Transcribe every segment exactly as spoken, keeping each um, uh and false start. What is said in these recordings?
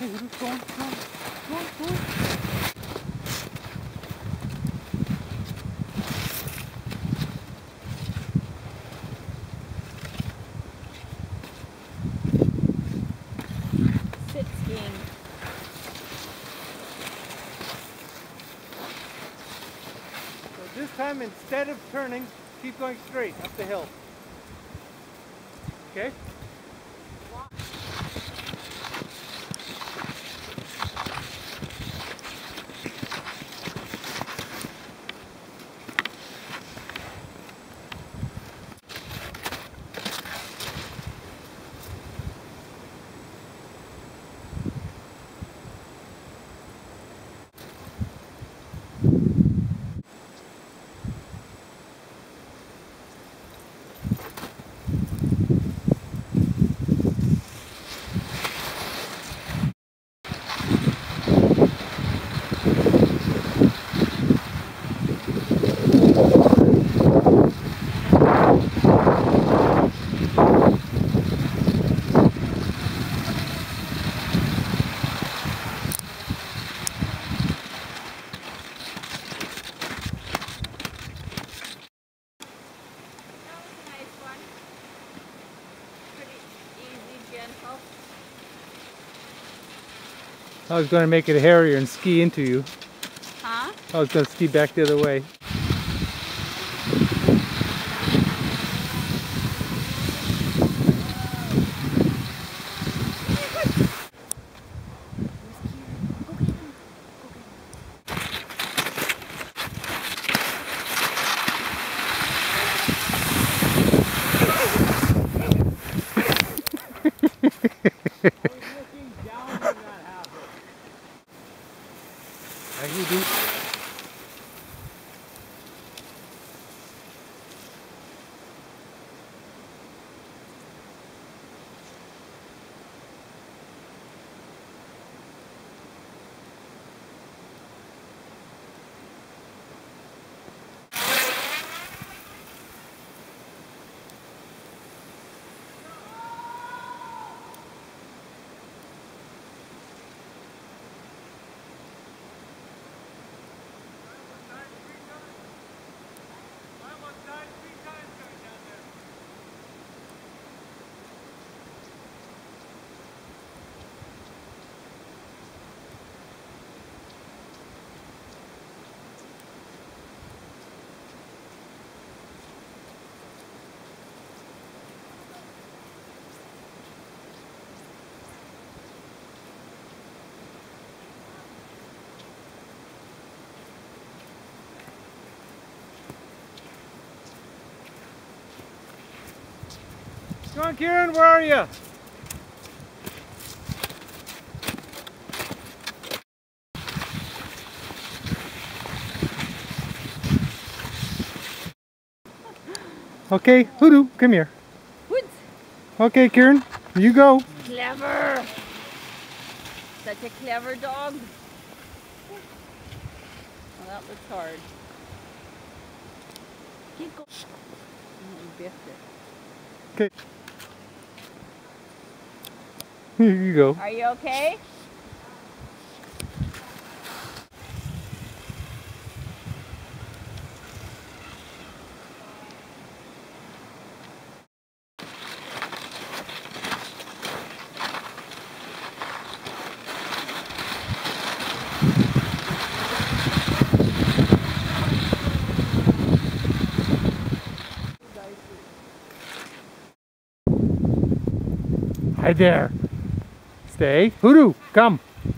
Okay, Hoodoo, go on, go on, go on, go on. Sit skiing. So this time, instead of turning, keep going straight up the hill. Okay? I was going to make it hairier and ski into you. Huh? I was going to ski back the other way. Come on, Kieran, where are you? Okay, Hoodoo, come here. What? Okay, Kieran, you go. Clever. Such a clever dog. Well, that looks hard. Keep going. Oh, you biffed it. Okay. Here you go. Are you okay? Hi there. Stay. Hoodoo, come.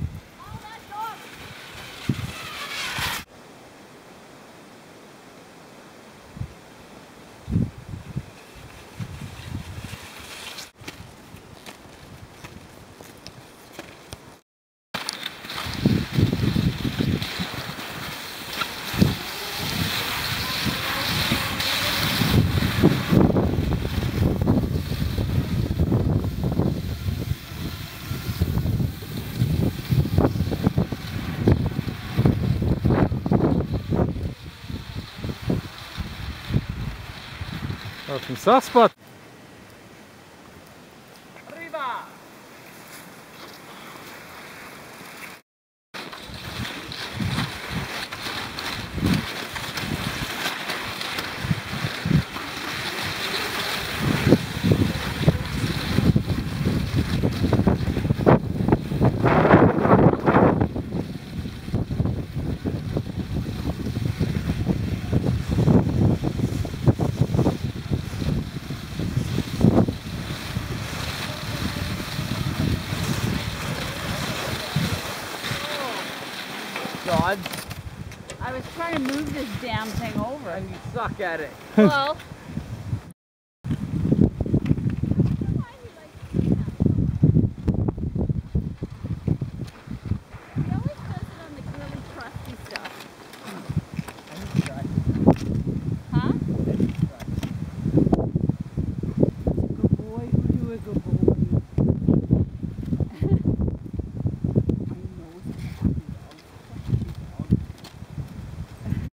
Oh, some soft spot. Arriba. to move this damn thing over. And you suck at it. Well,